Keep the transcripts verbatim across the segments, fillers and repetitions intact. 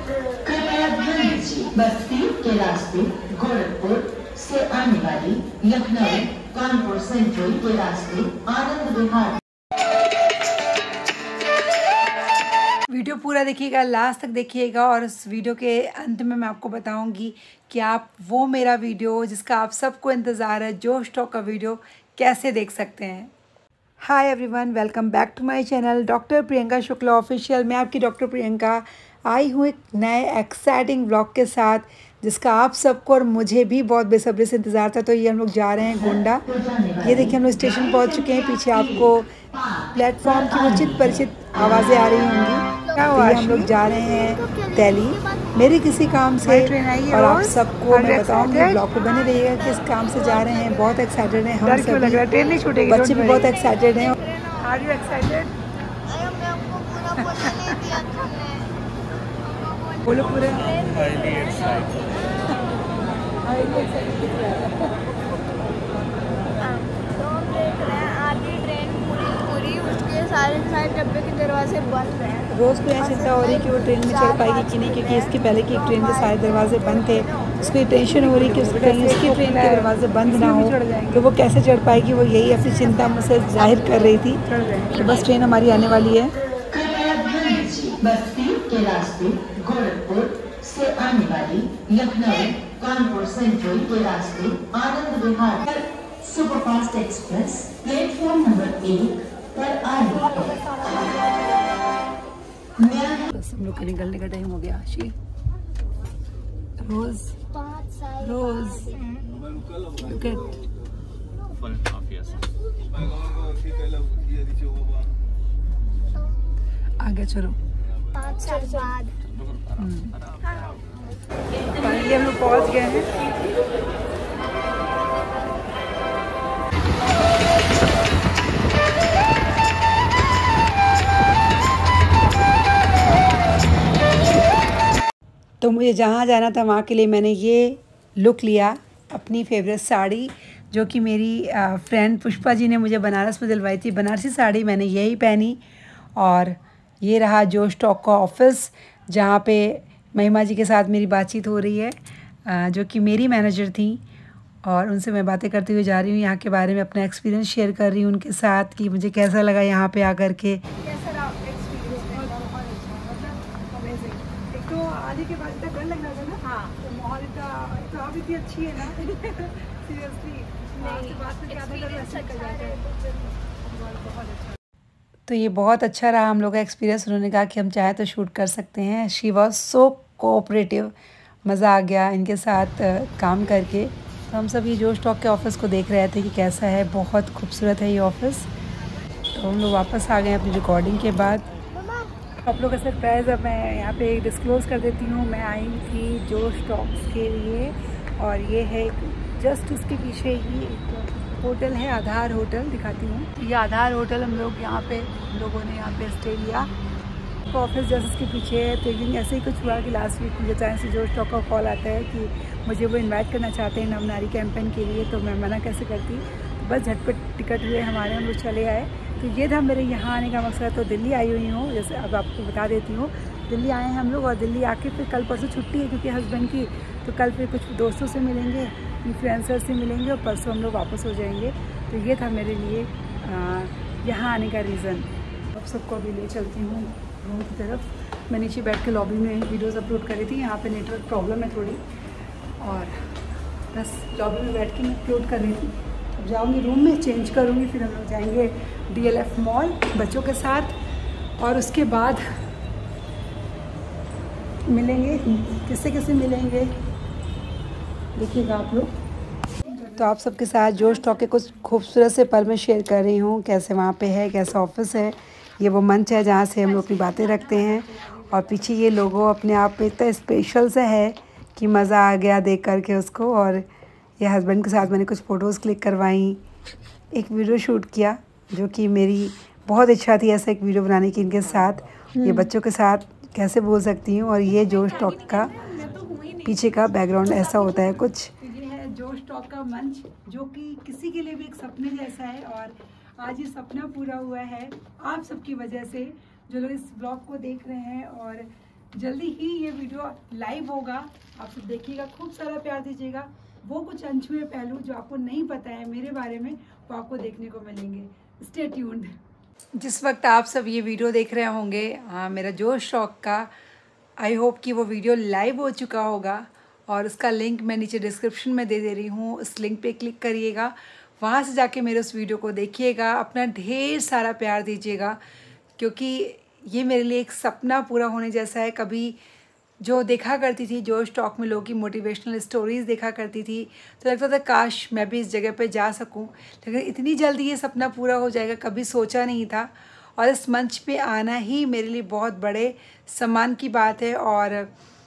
कृपया ध्यान दीजिए, बस्ती के रास्ते गोरखपुर से आने वाली लखनऊ कानपुर सेंट्रल के रास्ते आनंद विहार। वीडियो पूरा देखिएगा, लास्ट तक देखिएगा और इस वीडियो के अंत में मैं आपको बताऊंगी कि आप वो मेरा वीडियो जिसका आप सबको इंतज़ार है, जोश टॉक का वीडियो, कैसे देख सकते हैं। Hi everyone, welcome back to my channel doctor Priyanka Shukla official. मैं आपकी डॉक्टर प्रियंका आई हूँ एक नए एक्साइटिंग व्लॉग के साथ जिसका आप सबको और मुझे भी बहुत बेसब्री से इंतज़ार था। तो ये हम लोग जा रहे हैं गोंडा। ये देखिए हम लोग स्टेशन पहुँच चुके हैं। पीछे आपको प्लेटफॉर्म की वो चित परिचित आवाज़ें आ रही होंगी। क्या हुआ? हम लोग जा रहे हैं दिल्ली मेरे किसी काम से और आप सबको मैं बताऊंगी, ब्लॉग पे बने रहिएगा किस काम से जा रहे हैं। बहुत एक्साइटेड हैं हम सभी, ट्रेन नहीं छूटेगी, बच्चे भी बहुत एक्साइटेड हैं। Are you excited? बोलो पूरे। Highly excited. हाईली एक्साइटेड दिख रहा है। सारे सारे डब्बे के दरवाजे बंद हैं। रोज़ को यह चिंता हो रही है कि वो ट्रेन में चढ़ पाएगी कि नहीं, क्योंकि इसके पहले की ट्रेन के सारे दरवाजे बंद थे। उसकी टेंशन हो रही कि उसकी कहीं उसकी ट्रेन के दरवाजे बंद ना हो तो वो कैसे चढ़ पाएगी। वो यही अपनी चिंता मुझसे जाहिर कर रही थी। तो बस ट्रेन हमारी आने वाली है। बस्ती के रास्ते गोरखपुर से आने वाली लखनऊ कानपुर सेंट्रल के रास्ते आनंद विहार पर सुपरफास्ट एक्सप्रेस प्लेटफॉर्म नंबर एक पर आ रही है। बस हम लोग के निकलने का टाइम हो गया। आशी रोज रोज लुक एट आगे चलो। पाँच साल बाद फाइनली हम लोग पहुंच गए हैं। तो मुझे जहाँ जाना था वहाँ के लिए मैंने ये लुक लिया, अपनी फेवरेट साड़ी जो कि मेरी फ्रेंड पुष्पा जी ने मुझे बनारस में दिलवाई थी। बनारसी साड़ी मैंने यही पहनी और ये रहा जोश टॉक का ऑफिस जहाँ पे महिमा जी के साथ मेरी बातचीत हो रही है, जो कि मेरी मैनेजर थी और उनसे मैं बातें करते हुए जा रही हूँ। यहाँ के बारे में अपना एक्सपीरियंस शेयर कर रही हूँ उनके साथ कि मुझे कैसा लगा यहाँ पे आकर के। तो आने के बाद इतना डर लग रहा था ना। हाँ। तो माहौल इतना तो आप इतनी अच्छी है ना सीरियसली नहीं बात में ज़्यादा डर वैसे निकल जाता है। बहुत अच्छा। तो ये बहुत अच्छा रहा हम लोग का एक्सपीरियंस। उन्होंने कहा कि हम चाहे तो शूट कर सकते हैं। शी वॉज सो कोऑपरेटिव, मज़ा आ गया इनके साथ काम करके। तो हम सब ये जोश टॉक के ऑफ़िस को देख रहे थे कि कैसा है। बहुत खूबसूरत है ये ऑफ़िस। तो हम लोग वापस आ गए अपनी रिकॉर्डिंग के बाद। आप लोग का सरप्राइज़ अब मैं यहाँ पे डिस्क्लोज़ कर देती हूँ। मैं आई थी जोश टॉक्स के लिए और ये है जस्ट उसके पीछे ही एक होटल है, आधार होटल, दिखाती हूँ। ये आधार होटल हम लोग यहाँ पे हम लोगों ने यहाँ पे स्टे लिया। तो ऑफिस जस्ट उसके पीछे है। तो एक ऐसे ही कुछ हुआ कि लास्ट वीक मुझे चाहे से जोश टॉक का कॉल आता है कि मुझे वो इन्वाइट करना चाहते हैं नवनारी कैंपेन के लिए। तो मैं मना कैसे करती। तो बस झटपट टिकट हुए हमारे, हम लोग चले आए। तो ये था मेरे यहाँ आने का मकसद। तो दिल्ली आई हुई हूँ, जैसे अब आपको बता देती हूँ। दिल्ली आए हैं हम लोग और दिल्ली आके फिर कल परसों छुट्टी है क्योंकि हस्बैंड की। तो कल फिर कुछ दोस्तों से मिलेंगे, इन्फ्लुएंसर से मिलेंगे और परसों हम लोग वापस हो जाएंगे। तो ये था मेरे लिए यहाँ आने का रीज़न। अब सबको अभी ले चलती हूँ रूम की तरफ। मैं नीचे बैठ के लॉबी में वीडियोज़ अपलोड कर रही थी। यहाँ पे नेटवर्क प्रॉब्लम है थोड़ी और बस लॉबी में बैठ के मैं अपलोड कर रही थी। अब जाऊँगी रूम में, चेंज करूँगी, फिर हम लोग जाएंगे डी एल एफ मॉल बच्चों के साथ और उसके बाद मिलेंगे। किससे किससे मिलेंगे देखिएगा आप लोग। तो आप सबके साथ जोश टॉक के कुछ खूबसूरत से पल में शेयर कर रही हूँ। कैसे वहाँ पे है, कैसा ऑफिस है। ये वो मंच है जहाँ से हम लोग अपनी बातें रखते हैं और पीछे ये लोगो अपने आप में इतना स्पेशल सा है कि मज़ा आ गया देख करके उसको। और ये हस्बैंड के साथ मैंने कुछ फ़ोटोज़ क्लिक करवाई, एक वीडियो शूट किया जो कि मेरी बहुत इच्छा थी ऐसा एक वीडियो बनाने की इनके साथ। ये बच्चों के साथ कैसे बोल सकती हूँ। और ये जोश टॉक का पीछे का बैकग्राउंड ऐसा होता है कुछ। ये है जोश टॉक का मंच जो कि किसी के लिए भी एक सपने जैसा है और आज ये सपना पूरा हुआ है आप सबकी वजह से जो लोग इस ब्लॉग को देख रहे हैं। और जल्दी ही ये वीडियो लाइव होगा, आप सब देखिएगा, खूब सारा प्यार दीजिएगा। वो कुछ अनछुए पहलू जो आपको नहीं पता है मेरे बारे में वो आपको देखने को मिलेंगे। Stay tuned. जिस वक्त आप सब ये वीडियो देख रहे होंगे हाँ मेरा जोश शौक का, आई होप कि वो वीडियो लाइव हो चुका होगा और उसका लिंक मैं नीचे डिस्क्रिप्शन में दे दे रही हूँ। उस लिंक पे क्लिक करिएगा, वहाँ से जाके मेरे उस वीडियो को देखिएगा, अपना ढेर सारा प्यार दीजिएगा, क्योंकि ये मेरे लिए एक सपना पूरा होने जैसा है। कभी जो देखा करती थी जोश टॉक में लोगों की मोटिवेशनल स्टोरीज़ देखा करती थी तो लगता था काश मैं भी इस जगह पे जा सकूं, लेकिन इतनी जल्दी ये सपना पूरा हो जाएगा कभी सोचा नहीं था। और इस मंच पे आना ही मेरे लिए बहुत बड़े सम्मान की बात है और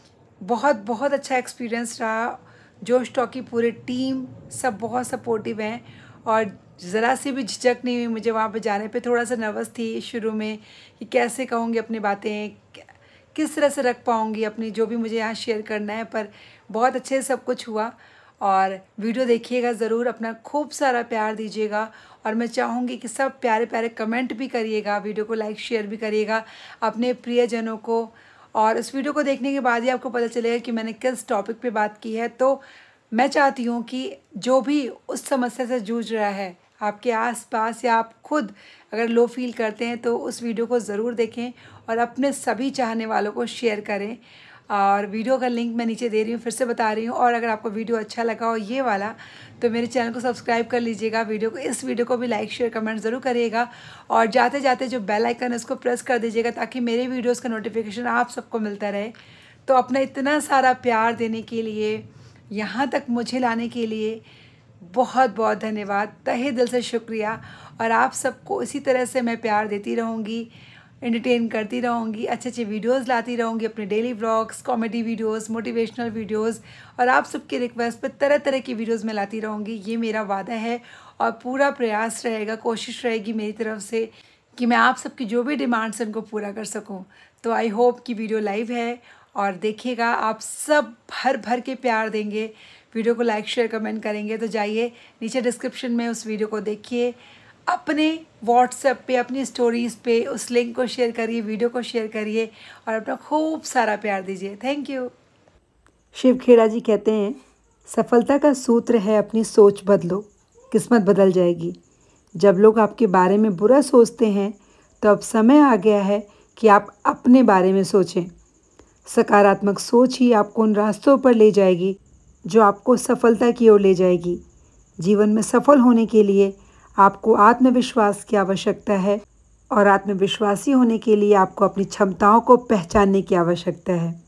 बहुत बहुत अच्छा एक्सपीरियंस रहा। जोश टॉक की पूरी टीम सब बहुत सपोर्टिव हैं और ज़रा सी भी झिझक नहीं हुई मुझे वहाँ पे जाने पे। थोड़ा सा नर्वस थी शुरू में कि कैसे कहूँगी अपनी बातें, किस तरह से रख पाऊँगी अपनी जो भी मुझे यहाँ शेयर करना है, पर बहुत अच्छे से सब कुछ हुआ। और वीडियो देखिएगा ज़रूर, अपना खूब सारा प्यार दीजिएगा और मैं चाहूँगी कि सब प्यारे प्यारे कमेंट भी करिएगा, वीडियो को लाइक शेयर भी करिएगा अपने प्रियजनों को। और इस वीडियो को देखने के बाद ही आपको पता चलेगा कि मैंने किस टॉपिक पे बात की है। तो मैं चाहती हूँ कि जो भी उस समस्या से जूझ रहा है आपके आसपास या आप खुद अगर लो फील करते हैं तो उस वीडियो को ज़रूर देखें और अपने सभी चाहने वालों को शेयर करें। और वीडियो का लिंक मैं नीचे दे रही हूँ, फिर से बता रही हूँ। और अगर आपको वीडियो अच्छा लगा हो ये वाला तो मेरे चैनल को सब्सक्राइब कर लीजिएगा, वीडियो को इस वीडियो को भी लाइक शेयर कमेंट ज़रूर करिएगा और जाते जाते जो बेल आइकन है उसको प्रेस कर दीजिएगा ताकि मेरे वीडियोज़ का नोटिफिकेशन आप सबको मिलता रहे। तो अपना इतना सारा प्यार देने के लिए, यहाँ तक मुझे लाने के लिए बहुत बहुत धन्यवाद, तहे दिल से शुक्रिया। और आप सबको इसी तरह से मैं प्यार देती रहूँगी, एंटरटेन करती रहूँगी, अच्छे अच्छे वीडियोस लाती रहूँगी, अपने daily vlogs, comedy videos, motivational videos और आप सबके रिक्वेस्ट पर तरह तरह की वीडियोस मैं लाती रहूँगी। ये मेरा वादा है और पूरा प्रयास रहेगा, कोशिश रहेगी मेरी तरफ से कि मैं आप सबकी जो भी डिमांड्स हैं उनको पूरा कर सकूँ। तो आई होप कि वीडियो लाइव है और देखिएगा, आप सब भर भर के प्यार देंगे, वीडियो को लाइक शेयर कमेंट करेंगे। तो जाइए नीचे डिस्क्रिप्शन में उस वीडियो को देखिए, अपने व्हाट्सएप पे अपनी स्टोरीज़ पे उस लिंक को शेयर करिए, वीडियो को शेयर करिए और अपना खूब सारा प्यार दीजिए। Thank you. शिव खेड़ा जी कहते हैं, सफलता का सूत्र है अपनी सोच बदलो, किस्मत बदल जाएगी। जब लोग आपके बारे में बुरा सोचते हैं तो अब समय आ गया है कि आप अपने बारे में सोचें। सकारात्मक सोच ही आपको उन रास्तों पर ले जाएगी जो आपको सफलता की ओर ले जाएगी। जीवन में सफल होने के लिए आपको आत्मविश्वास की आवश्यकता है और आत्मविश्वासी होने के लिए आपको अपनी क्षमताओं को पहचानने की आवश्यकता है।